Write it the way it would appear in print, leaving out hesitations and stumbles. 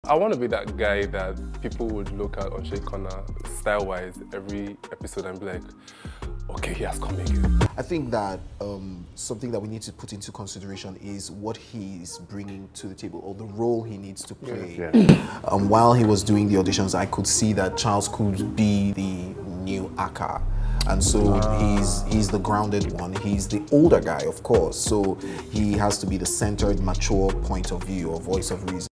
I want to be that guy that people would look at on Shea Corner style-wise every episode and be like, okay, he has come again. I think that something that we need to put into consideration is what he's bringing to the table, or the role he needs to play. Yeah. While he was doing the auditions, I could see that Charles could be the new Aka. And so he's the grounded one. He's the older guy, of course. So he has to be the centered, mature point of view or voice of reason.